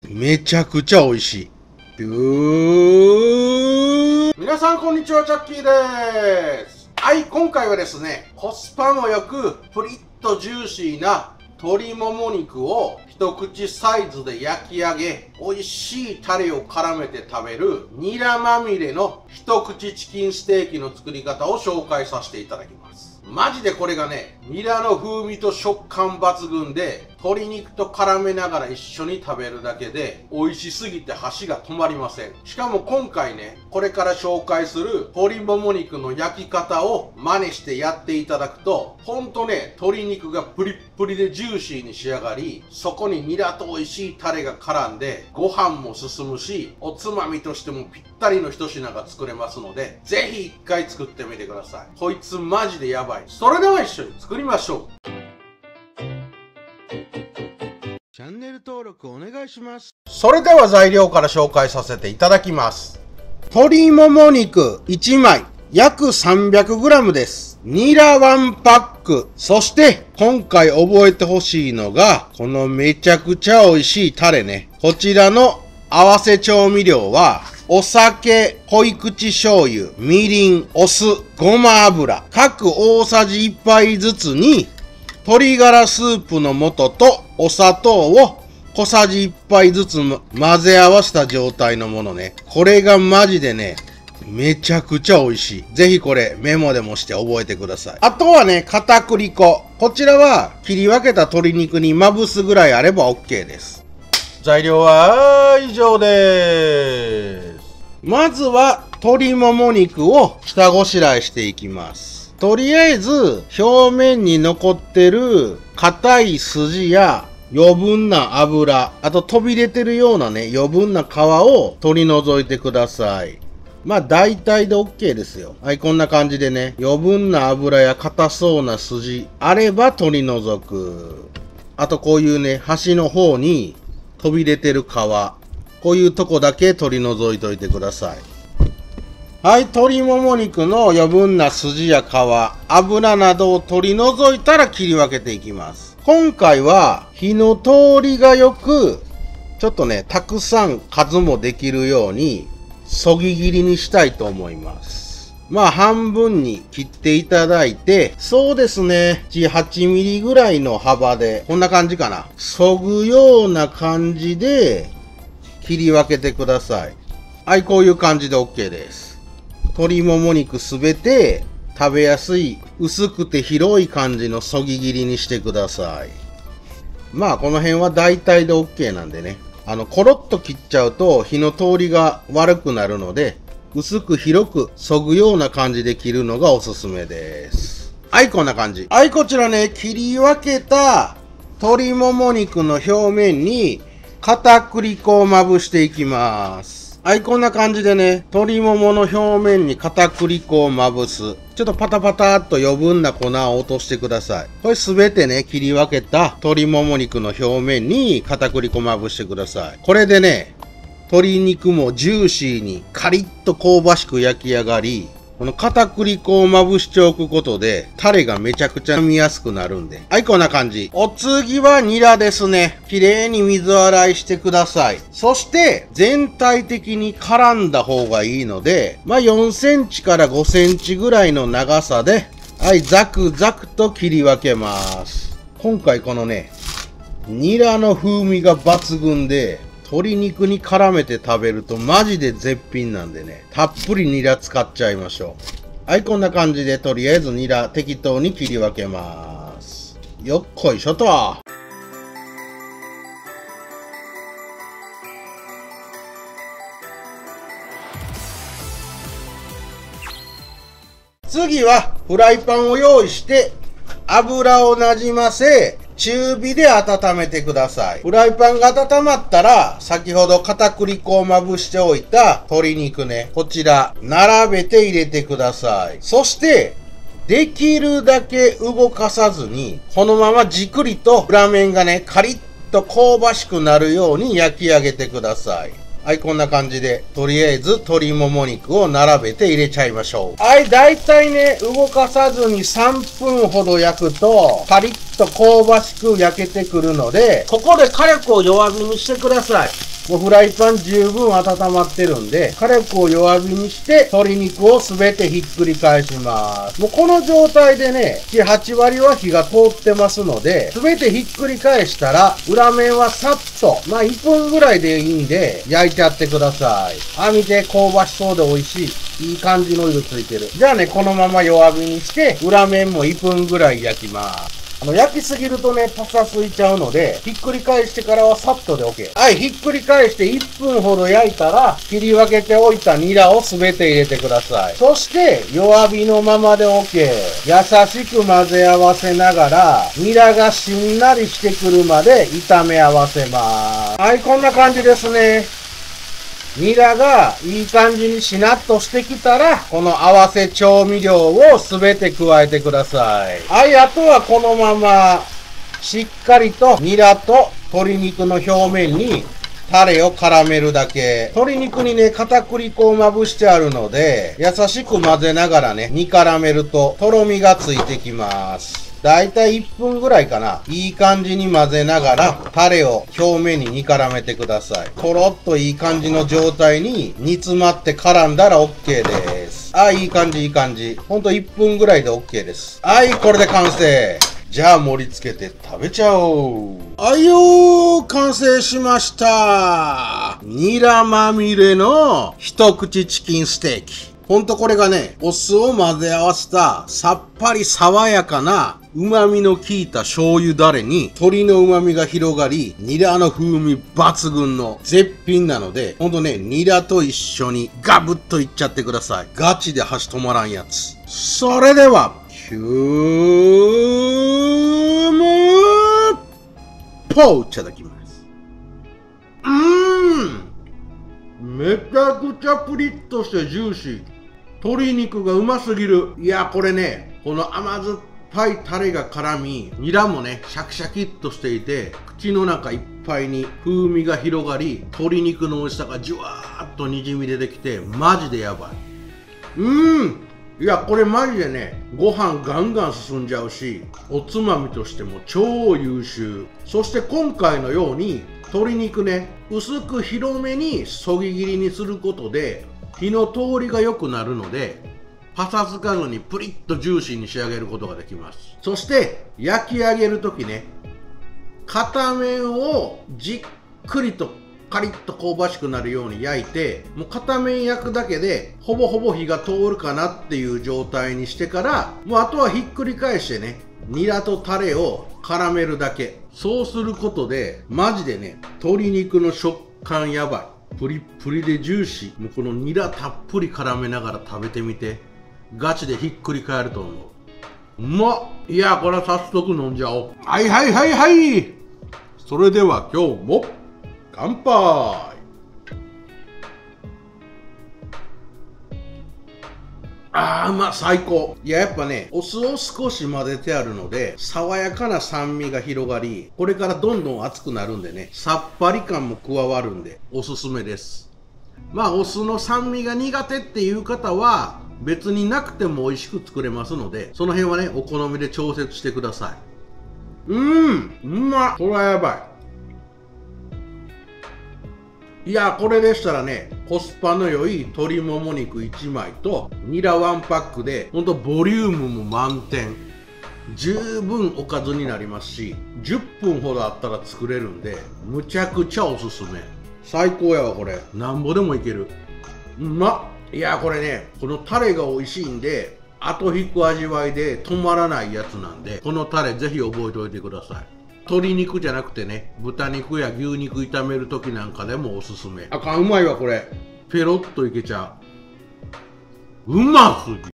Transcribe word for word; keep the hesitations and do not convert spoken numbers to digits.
めちゃくちゃ美味しい。ビュー。皆さんこんにちは、チャッキーです。はい、今回はですね、コスパもよくプリッとジューシーな鶏もも肉を一口サイズで焼き上げ、美味しいタレを絡めて食べるニラまみれの一口チキンステーキの作り方を紹介させていただきます。マジでこれがね、ニラの風味と食感抜群で、鶏肉と絡めながら一緒に食べるだけで、美味しすぎて箸が止まりません。しかも今回ね、これから紹介する鶏もも肉の焼き方を真似してやっていただくと、ほんとね、鶏肉がプリップリでジューシーに仕上がり、そこにニラと美味しいタレが絡んで、ご飯も進むし、おつまみとしてもぴったりの一品が作れますので、ぜひ一回作ってみてください。こいつマジでやばい。それでは一緒に作りましょう。チャンネル登録お願いします。それでは材料から紹介させていただきます。鶏もも肉いちまい、約 さんびゃくグラム です。ニラワンパック。そして今回覚えてほしいのが、このめちゃくちゃ美味しいタレね。こちらの合わせ調味料は、お酒、濃い口醤油、みりん、お酢、ごま油、各大さじいっぱいずつに、鶏ガラスープの素とお砂糖を小さじいっぱいずつ混ぜ合わせた状態のものね。これがマジでね、めちゃくちゃ美味しい。ぜひこれメモでもして覚えてください。あとはね、片栗粉。こちらは切り分けた鶏肉にまぶすぐらいあれば OK です。材料は以上です。まずは鶏もも肉を下ごしらえしていきます。とりあえず表面に残ってる硬い筋や余分な油、あと飛び出てるようなね余分な皮を取り除いてください。まあ大体で OK ですよ。はい、こんな感じでね、余分な油や硬そうな筋あれば取り除く。あとこういうね、端の方に飛び出てる皮、こういうとこだけ取り除いといてください。はい、鶏もも肉の余分な筋や皮、油などを取り除いたら切り分けていきます。今回は火の通りがよく、ちょっとね、たくさん数もできるように、そぎ切りにしたいと思います。まあ半分に切っていただいて、そうですね、なな、はちミリぐらいの幅で、こんな感じかな。そぐような感じで切り分けてください。はい、こういう感じで OK です。鶏もも肉すべて食べやすい薄くて広い感じのそぎ切りにしてください。まあこの辺は大体で OK なんでね。あのコロッと切っちゃうと火の通りが悪くなるので、薄く広くそぐような感じで切るのがおすすめです。はい、こんな感じ。はい、こちらね、切り分けた鶏もも肉の表面に片栗粉をまぶしていきます。はい、こんな感じでね、鶏ももの表面に片栗粉をまぶす。ちょっとパタパタっと余分な粉を落としてください。これすべてね、切り分けた鶏もも肉の表面に片栗粉まぶしてください。これでね、鶏肉もジューシーにカリッと香ばしく焼き上がり、この片栗粉をまぶしておくことで、タレがめちゃくちゃ飲みやすくなるんで。はい、こんな感じ。お次はニラですね。綺麗に水洗いしてください。そして、全体的に絡んだ方がいいので、まあよんセンチからごセンチぐらいの長さで、はい、ザクザクと切り分けます。今回このね、ニラの風味が抜群で、鶏肉に絡めて食べるとマジで絶品なんでね、たっぷりニラ使っちゃいましょう。はい、こんな感じでとりあえずニラ適当に切り分けます。よっこいしょと。次はフライパンを用意して油をなじませ、中火で温めてください。フライパンが温まったら、先ほど片栗粉をまぶしておいた鶏肉ね、こちら、並べて入れてください。そして、できるだけ動かさずに、このままじっくりと裏面がね、カリッと香ばしくなるように焼き上げてください。はい、こんな感じで、とりあえず鶏もも肉を並べて入れちゃいましょう。はい、だいたいね、動かさずにさんぷんほど焼くと、カリッと香ばしく焼けてくるので、ここで火力を弱火にしてください。もうフライパン十分温まってるんで、火力を弱火にして鶏肉をすべてひっくり返します。もうこの状態でね、なな、はち割は火が通ってますので、すべてひっくり返したら、裏面はさっと、まあいっぷんぐらいでいいんで、焼いてやってください。あ、見て、香ばしそうで美味しい。いい感じの色ついてる。じゃあね、このまま弱火にして、裏面もいっぷんぐらい焼きます。あの、焼きすぎるとね、パサついちゃうので、ひっくり返してからはさっとで OK。はい、ひっくり返していっぷんほど焼いたら、切り分けておいたニラをすべて入れてください。そして、弱火のままで OK。優しく混ぜ合わせながら、ニラがしんなりしてくるまで炒め合わせます。はい、こんな感じですね。ニラがいい感じにしなっとしてきたら、この合わせ調味料をすべて加えてください。はい、あとはこのまま、しっかりとニラと鶏肉の表面にタレを絡めるだけ。鶏肉にね、片栗粉をまぶしてあるので、優しく混ぜながらね、煮絡めると、とろみがついてきます。だいたいいっぷんぐらいかな。いい感じに混ぜながら、タレを表面に煮絡めてください。とろっといい感じの状態に煮詰まって絡んだら OK です。あ、いい感じいい感じ。ほんといっぷんぐらいで OK です。はい、これで完成。じゃあ盛り付けて食べちゃおう。はいよー、完成しました。ニラまみれの一口チキンステーキ。ほんとこれがね、お酢を混ぜ合わせたさっぱり爽やかな旨味の効いた醤油だれに鶏の旨味が広がり、ニラの風味抜群の絶品なので、ほんとね、ニラと一緒にガブッといっちゃってください。ガチで箸止まらんやつ。それでは、今日もポーいただきます。うーん、めちゃくちゃプリッとしてジューシー。鶏肉がうますぎる。いや、これね、この甘酸っぱいタレが絡み、ニラもね、シャキシャキっとしていて、口の中いっぱいに風味が広がり、鶏肉の美味しさがじゅわーっとにじみ出てきて、マジでやばい。うーん、いや、これマジでね、ご飯ガンガン進んじゃうし、おつまみとしても超優秀。そして今回のように、鶏肉ね、薄く広めにそぎ切りにすることで、火の通りが良くなるので、パサつかずにプリッとジューシーに仕上げることができます。そして焼き上げるときね、片面をじっくりとカリッと香ばしくなるように焼いて、もう片面焼くだけでほぼほぼ火が通るかなっていう状態にしてから、もうあとはひっくり返してね、ニラとタレを絡めるだけ。そうすることでマジでね、鶏肉の食感やばい。プリップリでジューシー。もうこのニラたっぷり絡めながら食べてみて。ガチでひっくり返ると思う。うまっ。いや、これは早速飲んじゃおう。はいはいはいはい。それでは今日も乾杯。あー、うまっ、最高。いや、やっぱね、お酢を少し混ぜてあるので、爽やかな酸味が広がり、これからどんどん熱くなるんでね、さっぱり感も加わるんで、おすすめです。まあ、お酢の酸味が苦手っていう方は、別になくても美味しく作れますので、その辺はね、お好みで調節してください。うーん、うまっ。これはやばい。いや、これでしたらね、コスパの良い鶏もも肉いちまいとニラワンパックで、ほんとボリュームも満点。十分おかずになりますし、じゅっぷんほどあったら作れるんで、むちゃくちゃおすすめ。最高やわ、これ。なんぼでもいける。うまっ。いや、これね、このタレが美味しいんで、後引く味わいで止まらないやつなんで、このタレぜひ覚えておいてください。鶏肉じゃなくてね、豚肉や牛肉炒める時なんかでもおすすめ。あかん、うまいわこれ。ペロッといけちゃう。うますぎ。